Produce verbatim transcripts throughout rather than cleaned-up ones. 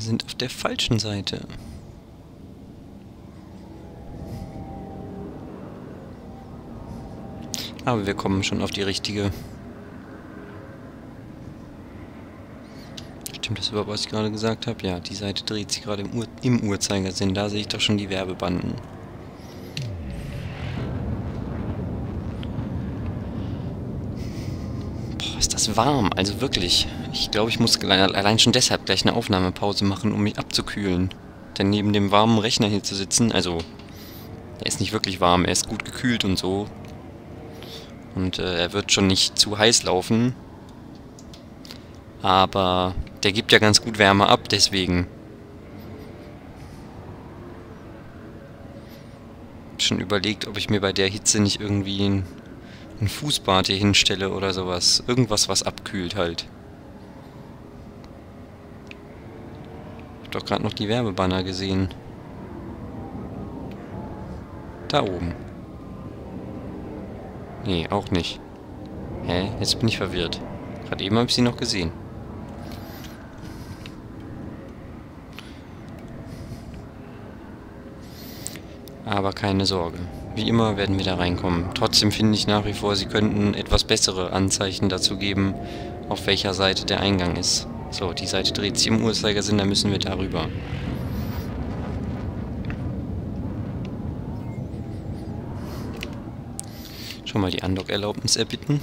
sind auf der falschen Seite. Aber wir kommen schon auf die richtige. Stimmt das überhaupt, was ich gerade gesagt habe? Ja, die Seite dreht sich gerade im, Ur im Uhrzeigersinn. Da sehe ich doch schon die Werbebanden. Boah, ist das warm. Also wirklich. Ich glaube, ich muss allein schon deshalb gleich eine Aufnahmepause machen, um mich abzukühlen. Denn neben dem warmen Rechner hier zu sitzen, also er ist nicht wirklich warm, er ist gut gekühlt und so. Und äh, er wird schon nicht zu heiß laufen. Aber der gibt ja ganz gut Wärme ab, deswegen. Ich hab schon überlegt, ob ich mir bei der Hitze nicht irgendwie ein, ein Fußbad hier hinstelle oder sowas. Irgendwas, was abkühlt halt. Ich hab doch gerade noch die Werbebanner gesehen. Da oben. Nee, auch nicht. Hä? Jetzt bin ich verwirrt. Gerade eben habe ich sie noch gesehen. Aber keine Sorge. Wie immer werden wir da reinkommen. Trotzdem finde ich nach wie vor, sie könnten etwas bessere Anzeichen dazu geben, auf welcher Seite der Eingang ist. So, die Seite dreht sich im Uhrzeigersinn, da müssen wir darüber. Schon mal die Undock-Erlaubnis erbitten.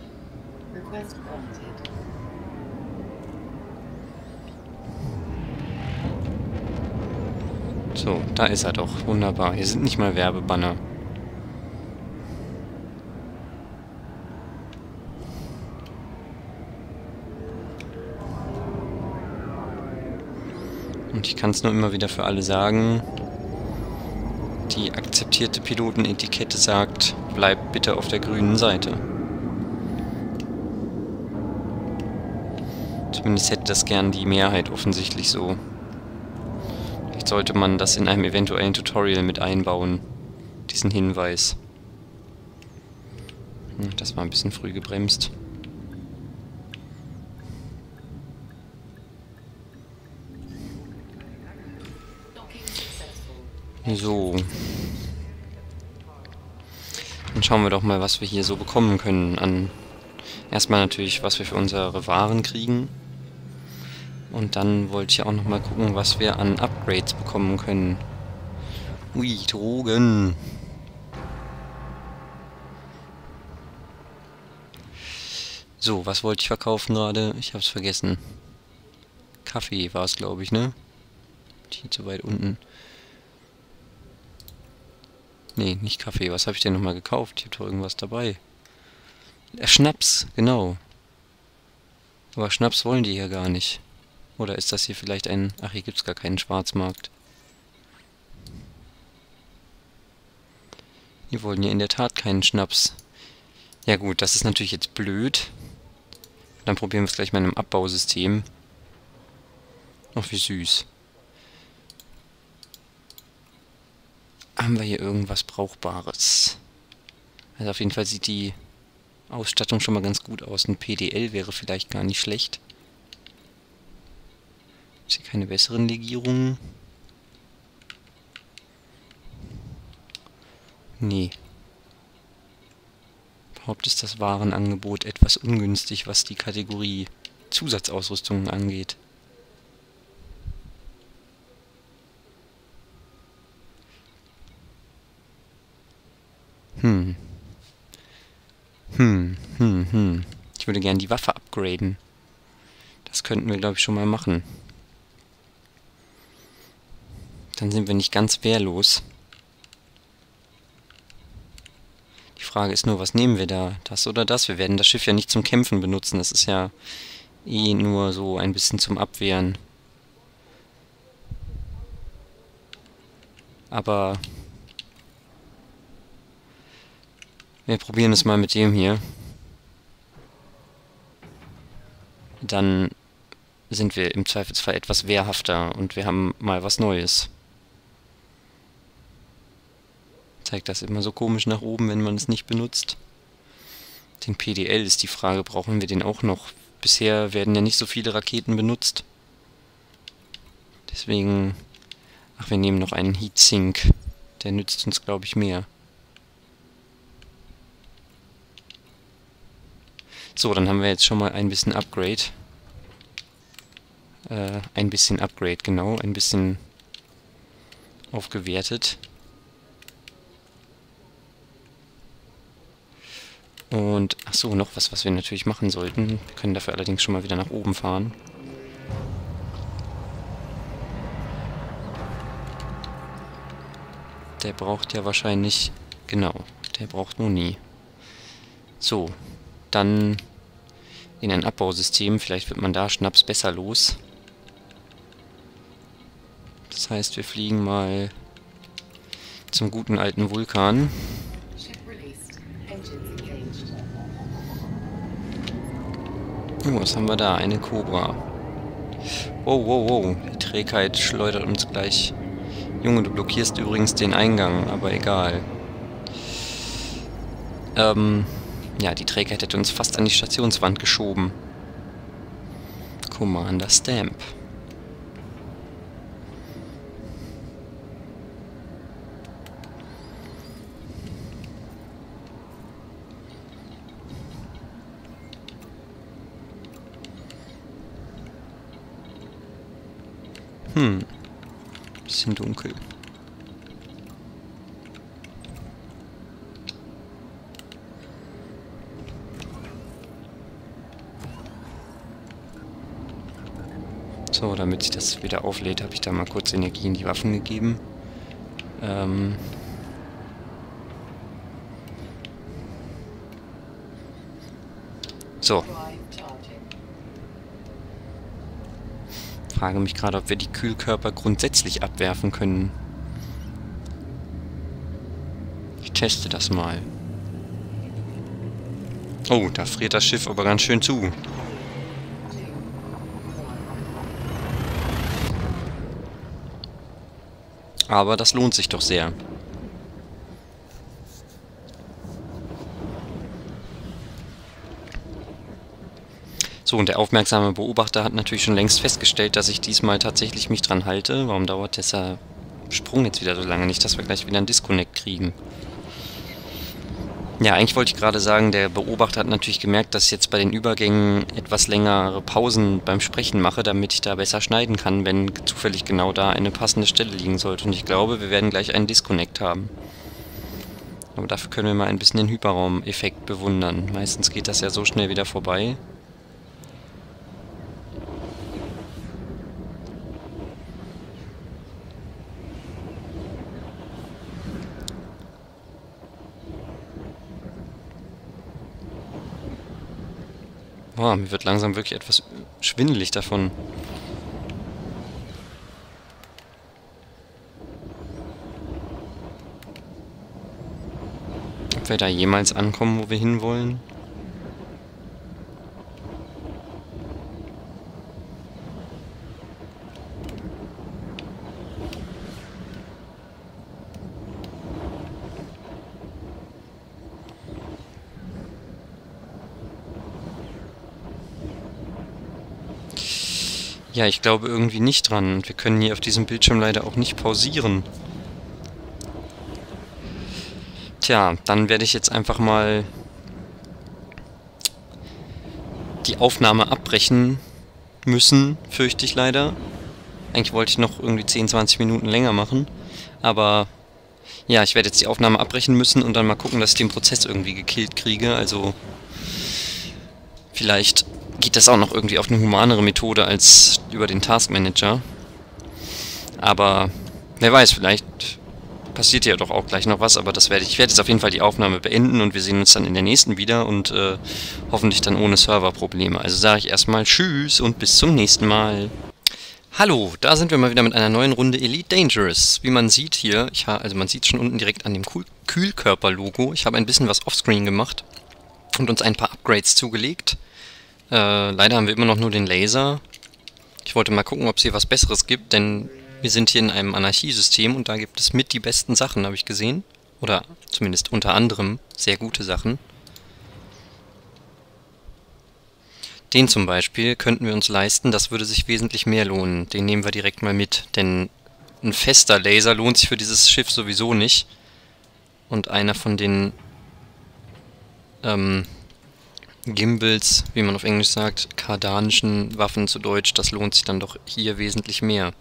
So, da ist er doch. Wunderbar. Hier sind nicht mal Werbebanner. Und ich kann es nur immer wieder für alle sagen. Die akzeptierte Pilotenetikette sagt, bleibt bitte auf der grünen Seite. Zumindest hätte das gern die Mehrheit offensichtlich so. Vielleicht sollte man das in einem eventuellen Tutorial mit einbauen, diesen Hinweis. Das war ein bisschen früh gebremst. So. Dann schauen wir doch mal, was wir hier so bekommen können an... Erstmal natürlich, was wir für unsere Waren kriegen. Und dann wollte ich auch noch mal gucken, was wir an Upgrades bekommen können. Ui, Drogen. So, was wollte ich verkaufen gerade? Ich hab's vergessen. Kaffee war es, glaube ich, ne? Hier zu weit unten. Nee, nicht Kaffee. Was habe ich denn nochmal gekauft? Ich habe doch irgendwas dabei. Äh, Schnaps, genau. Aber Schnaps wollen die hier gar nicht. Oder ist das hier vielleicht ein... Ach, hier gibt es gar keinen Schwarzmarkt. Die wollen ja in der Tat keinen Schnaps. Ja gut, das ist natürlich jetzt blöd. Dann probieren wir es gleich mal in einem Abbausystem. Ach, wie süß. Haben wir hier irgendwas Brauchbares? Also auf jeden Fall sieht die Ausstattung schon mal ganz gut aus. Ein P D L wäre vielleicht gar nicht schlecht. Ist hier keine besseren Legierungen? Nee. Überhaupt ist das Warenangebot etwas ungünstig, was die Kategorie Zusatzausrüstungen angeht. Hm. Hm, hm, hm. Ich würde gern die Waffe upgraden. Das könnten wir, glaube ich, schon mal machen. Dann sind wir nicht ganz wehrlos. Die Frage ist nur, was nehmen wir da? Das oder das? Wir werden das Schiff ja nicht zum Kämpfen benutzen. Das ist ja eh nur so ein bisschen zum Abwehren. Aber wir probieren es mal mit dem hier. Dann sind wir im Zweifelsfall etwas wehrhafter und wir haben mal was Neues. Zeigt das immer so komisch nach oben, wenn man es nicht benutzt. Den P D L ist die Frage, brauchen wir den auch noch? Bisher werden ja nicht so viele Raketen benutzt. Deswegen... Ach, wir nehmen noch einen Heatsink. Der nützt uns, glaube ich, mehr. So, dann haben wir jetzt schon mal ein bisschen Upgrade. Äh, ein bisschen Upgrade, genau. Ein bisschen aufgewertet. Und, ach so, noch was, was wir natürlich machen sollten. Wir können dafür allerdings schon mal wieder nach oben fahren. Der braucht ja wahrscheinlich... Genau, der braucht Muni. So, dann in ein Abbausystem. Vielleicht wird man da Schnaps besser los. Das heißt, wir fliegen mal zum guten alten Vulkan. Oh, was haben wir da? Eine Cobra. Wow, wow, wow. Die Trägheit schleudert uns gleich. Junge, du blockierst übrigens den Eingang, aber egal. Ähm, ja, die Trägheit hätte uns fast an die Stationswand geschoben. Commander Stamp. Hm. Bisschen dunkel. So, damit sich das wieder auflädt, habe ich da mal kurz Energie in die Waffen gegeben. Ähm... So. Frage mich gerade, ob wir die Kühlkörper grundsätzlich abwerfen können. Ich teste das mal. Oh, da friert das Schiff aber ganz schön zu. Aber das lohnt sich doch sehr. So, und der aufmerksame Beobachter hat natürlich schon längst festgestellt, dass ich diesmal tatsächlich mich dran halte. Warum dauert dieser Sprung jetzt wieder so lange? Nicht, dass wir gleich wieder einen Disconnect kriegen. Ja, eigentlich wollte ich gerade sagen, der Beobachter hat natürlich gemerkt, dass ich jetzt bei den Übergängen etwas längere Pausen beim Sprechen mache, damit ich da besser schneiden kann, wenn zufällig genau da eine passende Stelle liegen sollte. Und ich glaube, wir werden gleich einen Disconnect haben. Aber dafür können wir mal ein bisschen den Hyperraum-Effekt bewundern. Meistens geht das ja so schnell wieder vorbei. Boah, mir wird langsam wirklich etwas schwindelig davon. Ob wir da jemals ankommen, wo wir hinwollen? Ja, ich glaube irgendwie nicht dran. Und wir können hier auf diesem Bildschirm leider auch nicht pausieren. Tja, dann werde ich jetzt einfach mal die Aufnahme abbrechen müssen, fürchte ich leider. Eigentlich wollte ich noch irgendwie zehn, zwanzig Minuten länger machen. Aber ja, ich werde jetzt die Aufnahme abbrechen müssen und dann mal gucken, dass ich den Prozess irgendwie gekillt kriege. Also vielleicht geht das auch noch irgendwie auf eine humanere Methode als über den Task Manager. Aber wer weiß, vielleicht passiert ja doch auch gleich noch was, aber das werde ich. Ich werde jetzt auf jeden Fall die Aufnahme beenden und wir sehen uns dann in der nächsten wieder und äh, hoffentlich dann ohne Serverprobleme. Also sage ich erstmal Tschüss und bis zum nächsten Mal. Hallo, da sind wir mal wieder mit einer neuen Runde Elite Dangerous. Wie man sieht hier, ich ha also man sieht schon unten direkt an dem Kühlkörper-Logo, ich habe ein bisschen was offscreen gemacht und uns ein paar Upgrades zugelegt. Äh, leider haben wir immer noch nur den Laser. Ich wollte mal gucken, ob es hier was Besseres gibt, denn wir sind hier in einem Anarchiesystem und da gibt es mit die besten Sachen, habe ich gesehen. Oder zumindest unter anderem sehr gute Sachen. Den zum Beispiel könnten wir uns leisten, das würde sich wesentlich mehr lohnen. Den nehmen wir direkt mal mit, denn ein fester Laser lohnt sich für dieses Schiff sowieso nicht. Und einer von den ähm, Gimbals, wie man auf Englisch sagt, kardanischen Waffen zu Deutsch, das lohnt sich dann doch hier wesentlich mehr.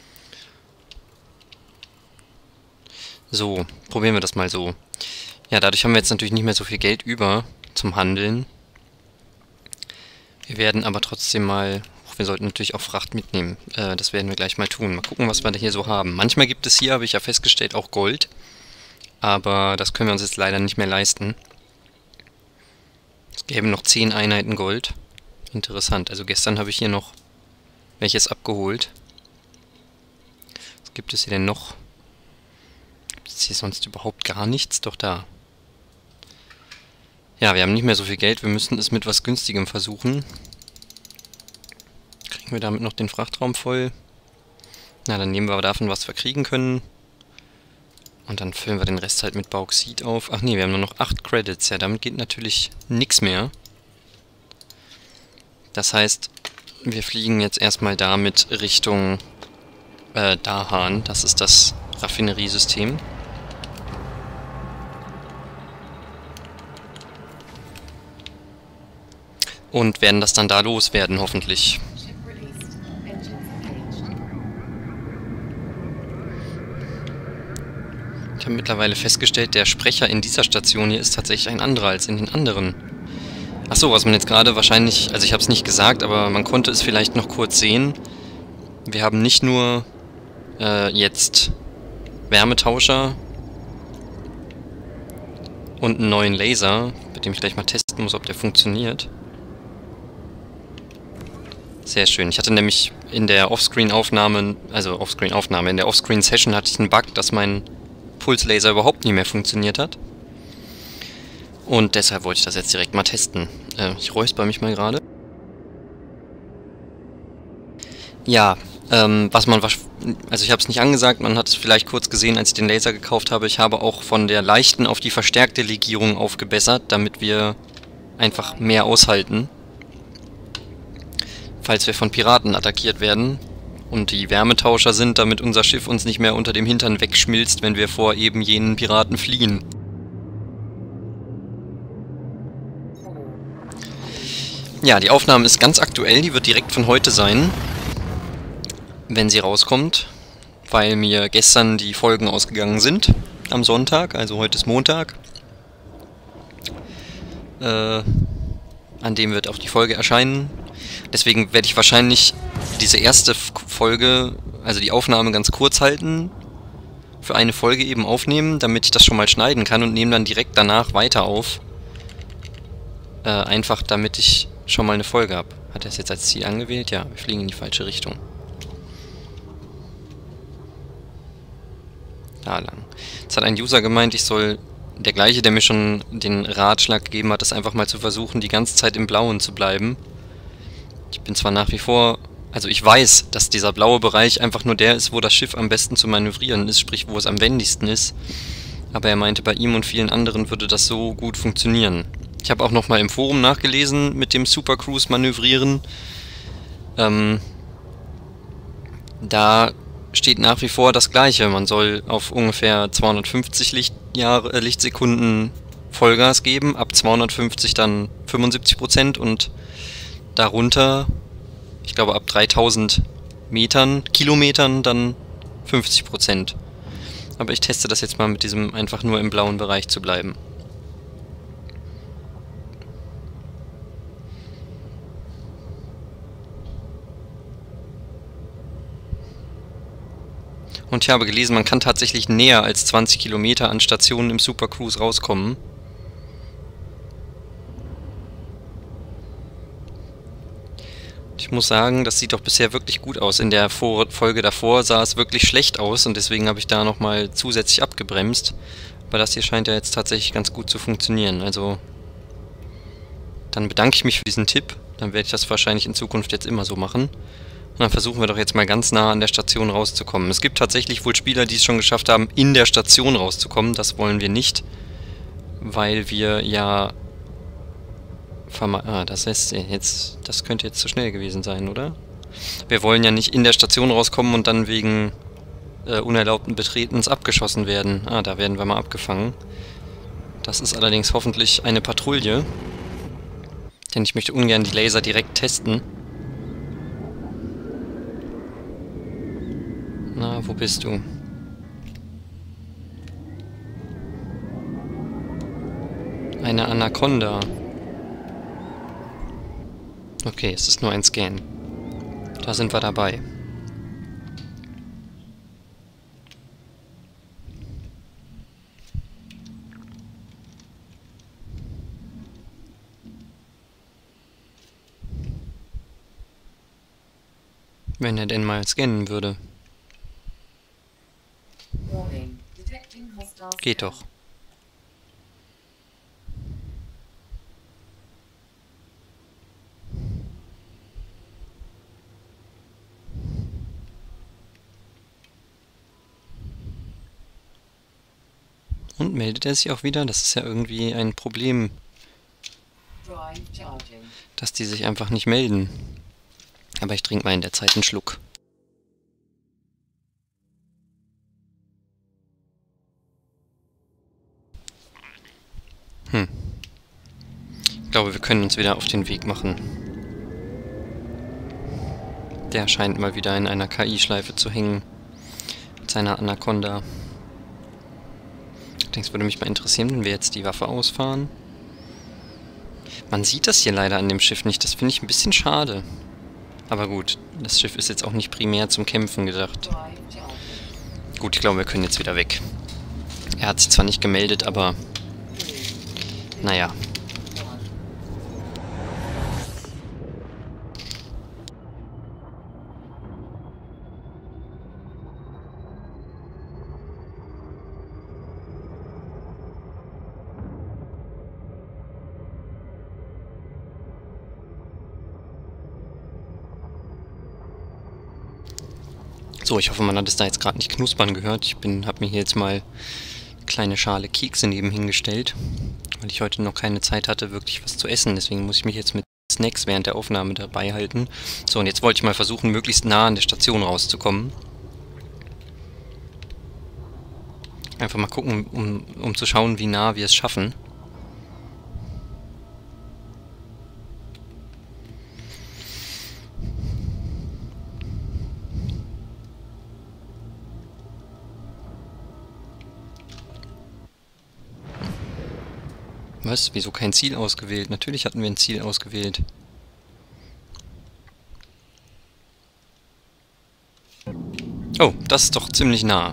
So, probieren wir das mal so. Ja, dadurch haben wir jetzt natürlich nicht mehr so viel Geld über zum Handeln. Wir werden aber trotzdem mal... Wir sollten natürlich auch Fracht mitnehmen. Äh, das werden wir gleich mal tun. Mal gucken, was wir da hier so haben. Manchmal gibt es hier, habe ich ja festgestellt, auch Gold. Aber das können wir uns jetzt leider nicht mehr leisten. Es gäbe noch zehn Einheiten Gold. Interessant. Also gestern habe ich hier noch welches abgeholt. Was gibt es hier denn noch? Gibt es hier sonst überhaupt gar nichts? Doch da. Ja, wir haben nicht mehr so viel Geld. Wir müssen es mit was Günstigem versuchen. Kriegen wir damit noch den Frachtraum voll? Na, dann nehmen wir davon, was wir kriegen können. Und dann füllen wir den Rest halt mit Bauxit auf. Ach nee, wir haben nur noch acht Credits. Ja, damit geht natürlich nichts mehr. Das heißt, wir fliegen jetzt erstmal damit Richtung äh, Dahan. Das ist das Raffineriesystem. Und werden das dann da loswerden, hoffentlich. Ich habe mittlerweile festgestellt, der Sprecher in dieser Station hier ist tatsächlich ein anderer als in den anderen. Achso, was man jetzt gerade wahrscheinlich... Also ich habe es nicht gesagt, aber man konnte es vielleicht noch kurz sehen. Wir haben nicht nur äh, jetzt Wärmetauscher und einen neuen Laser, mit dem ich gleich mal testen muss, ob der funktioniert. Sehr schön. Ich hatte nämlich in der Offscreen-Aufnahme, also Offscreen-Aufnahme, in der Offscreen-Session hatte ich einen Bug, dass mein Pulslaser überhaupt nicht mehr funktioniert hat. Und deshalb wollte ich das jetzt direkt mal testen. Äh, ich räusper mich mal gerade. Ja, ähm, was man... Also ich habe es nicht angesagt, man hat es vielleicht kurz gesehen, als ich den Laser gekauft habe. Ich habe auch von der leichten auf die verstärkte Legierung aufgebessert, damit wir einfach mehr aushalten. Falls wir von Piraten attackiert werden. Und die Wärmetauscher sind, damit unser Schiff uns nicht mehr unter dem Hintern wegschmilzt, wenn wir vor eben jenen Piraten fliehen. Ja, die Aufnahme ist ganz aktuell, die wird direkt von heute sein, wenn sie rauskommt, weil mir gestern die Folgen ausgegangen sind, am Sonntag, also heute ist Montag. Äh, an dem wird auch die Folge erscheinen. Deswegen werde ich wahrscheinlich diese erste Folge, also die Aufnahme, ganz kurz halten, für eine Folge eben aufnehmen, damit ich das schon mal schneiden kann und nehme dann direkt danach weiter auf. Äh, einfach damit ich schon mal eine Folge habe. Hat er es jetzt als Ziel angewählt? Ja, wir fliegen in die falsche Richtung. Da lang. Jetzt hat ein User gemeint, ich soll, der gleiche, der mir schon den Ratschlag gegeben hat, ist einfach mal zu versuchen, die ganze Zeit im Blauen zu bleiben. Ich bin zwar nach wie vor... Also ich weiß, dass dieser blaue Bereich einfach nur der ist, wo das Schiff am besten zu manövrieren ist, sprich wo es am wendigsten ist. Aber er meinte, bei ihm und vielen anderen würde das so gut funktionieren. Ich habe auch nochmal im Forum nachgelesen mit dem Super Cruise manövrieren. Ähm, da steht nach wie vor das Gleiche. Man soll auf ungefähr zweihundertfünfzig Lichtjahre, äh, Lichtsekunden Vollgas geben, ab zweihundertfünfzig dann fünfundsiebzig Prozent und darunter, ich glaube ab dreitausend Metern, Kilometern dann fünfzig Prozent. Aber ich teste das jetzt mal mit diesem einfach nur im blauen Bereich zu bleiben. Und ich habe gelesen, man kann tatsächlich näher als zwanzig Kilometer an Stationen im Super Cruise rauskommen. Ich muss sagen, das sieht doch bisher wirklich gut aus. In der Vor- Folge davor sah es wirklich schlecht aus und deswegen habe ich da nochmal zusätzlich abgebremst. Aber das hier scheint ja jetzt tatsächlich ganz gut zu funktionieren. Also, dann bedanke ich mich für diesen Tipp. Dann werde ich das wahrscheinlich in Zukunft jetzt immer so machen. Und dann versuchen wir doch jetzt mal ganz nah an der Station rauszukommen. Es gibt tatsächlich wohl Spieler, die es schon geschafft haben, in der Station rauszukommen. Das wollen wir nicht, weil wir ja Verme ah, das heißt, jetzt, das könnte jetzt zu schnell gewesen sein, oder? Wir wollen ja nicht in der Station rauskommen und dann wegen äh, unerlaubten Betretens abgeschossen werden. Ah, da werden wir mal abgefangen. Das ist allerdings hoffentlich eine Patrouille. Denn ich möchte ungern die Laser direkt testen. Na, wo bist du? Eine Anaconda. Okay, es ist nur ein Scan. Da sind wir dabei. Wenn er denn mal scannen würde. Geht doch. Und meldet er sich auch wieder? Das ist ja irgendwie ein Problem, dass die sich einfach nicht melden. Aber ich trinke mal in der Zeit einen Schluck. Hm. Ich glaube, wir können uns wieder auf den Weg machen. Der scheint mal wieder in einer K I-Schleife zu hängen. Mit seiner Anaconda. Ich denke, es würde mich mal interessieren, wenn wir jetzt die Waffe ausfahren. Man sieht das hier leider an dem Schiff nicht. Das finde ich ein bisschen schade. Aber gut, das Schiff ist jetzt auch nicht primär zum Kämpfen gedacht. Gut, ich glaube, wir können jetzt wieder weg. Er hat sich zwar nicht gemeldet, aber... Naja. So, ich hoffe, man hat es da jetzt gerade nicht knuspern gehört. Ich bin, habe mir hier jetzt mal eine kleine Schale Kekse neben hingestellt, weil ich heute noch keine Zeit hatte, wirklich was zu essen. Deswegen muss ich mich jetzt mit Snacks während der Aufnahme dabei halten. So, und jetzt wollte ich mal versuchen, möglichst nah an der Station rauszukommen. Einfach mal gucken, um, um zu schauen, wie nah wir es schaffen. Was? Wieso kein Ziel ausgewählt? Natürlich hatten wir ein Ziel ausgewählt. Oh, das ist doch ziemlich nah.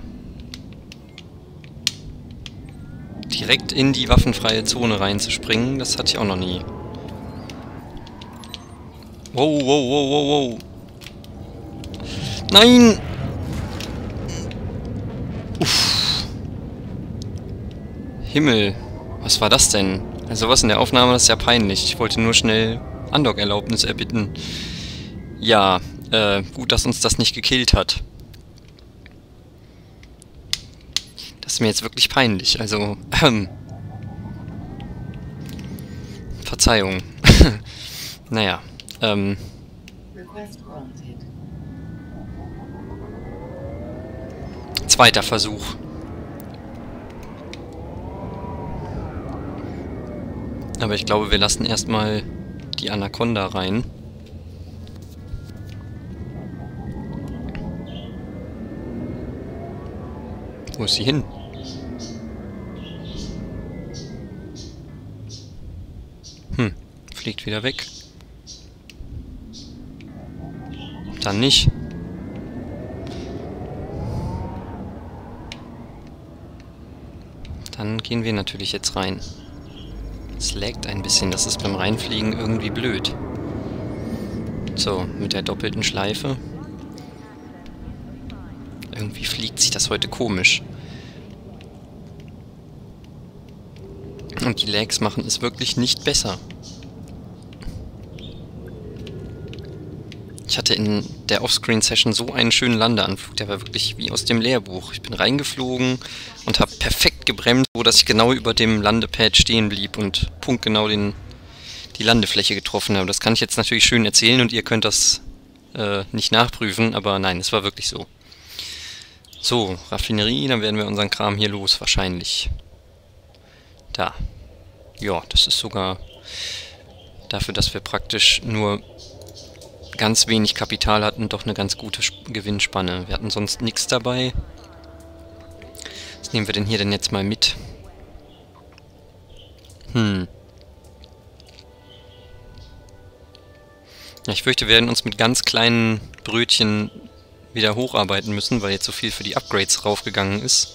Direkt in die waffenfreie Zone reinzuspringen, das hatte ich auch noch nie. Wow, wow, wow, wow, wow. Nein! Uff. Himmel. Was war das denn? Also was in der Aufnahme, das ist ja peinlich. Ich wollte nur schnell Andock-Erlaubnis erbitten. Ja, äh, gut, dass uns das nicht gekillt hat. Das ist mir jetzt wirklich peinlich, also, ähm. Verzeihung. Naja, ähm. Zweiter Versuch. Aber ich glaube, wir lassen erstmal die Anaconda rein. Wo ist sie hin? Hm, fliegt wieder weg. Dann nicht. Dann gehen wir natürlich jetzt rein. Es laggt ein bisschen, das ist beim Reinfliegen irgendwie blöd. So, mit der doppelten Schleife. Irgendwie fliegt sich das heute komisch. Und die Lags machen es wirklich nicht besser. Ich hatte in der Offscreen-Session so einen schönen Landeanflug, der war wirklich wie aus dem Lehrbuch. Ich bin reingeflogen und habe perfekt gebremst, so dass ich genau über dem Landepad stehen blieb und punktgenau den, die Landefläche getroffen habe. Das kann ich jetzt natürlich schön erzählen und ihr könnt das äh, nicht nachprüfen, aber nein, es war wirklich so. So, Raffinerie, dann werden wir unseren Kram hier los, wahrscheinlich. Da. Ja, das ist sogar dafür, dass wir praktisch nur ganz wenig Kapital hatten, doch eine ganz gute Gewinnspanne. Wir hatten sonst nichts dabei. Was nehmen wir denn hier denn jetzt mal mit? Hm. Ja, ich fürchte, wir werden uns mit ganz kleinen Brötchen wieder hocharbeiten müssen, weil jetzt so viel für die Upgrades raufgegangen ist.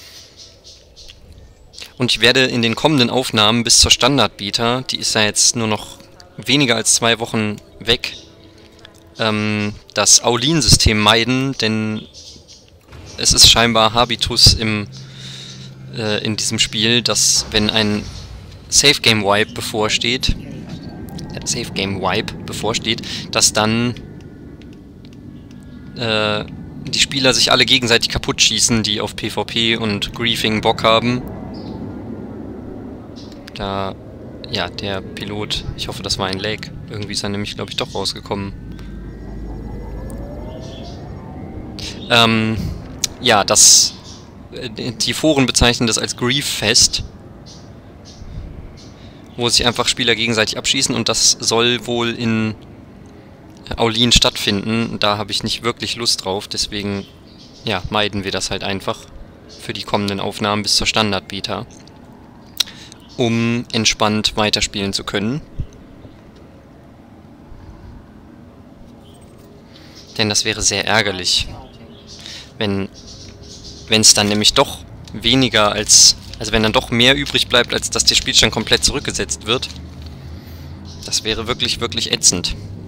Und ich werde in den kommenden Aufnahmen bis zur Standard-Beta, die ist ja jetzt nur noch weniger als zwei Wochen weg, ähm, das Aulin-System meiden, denn es ist scheinbar Habitus im, äh, in diesem Spiel, dass wenn ein Safe-Game-Wipe bevorsteht, äh, Safe-Game-Wipe bevorsteht, dass dann äh, die Spieler sich alle gegenseitig kaputt schießen, die auf PvP und Griefing Bock haben. Da, ja, der Pilot, ich hoffe, das war ein Lag. Irgendwie ist er nämlich, glaube ich, doch rausgekommen. Ähm, ja, das, die Foren bezeichnen das als Grief-Fest, wo sich einfach Spieler gegenseitig abschießen, und das soll wohl in Aulin stattfinden. Da habe ich nicht wirklich Lust drauf, deswegen, ja, meiden wir das halt einfach für die kommenden Aufnahmen bis zur Standard-Beta, um entspannt weiterspielen zu können. Denn das wäre sehr ärgerlich, wenn wenn es dann nämlich doch weniger als, also wenn dann doch mehr übrig bleibt, als dass der Spielstand komplett zurückgesetzt wird. Das wäre wirklich, wirklich ätzend.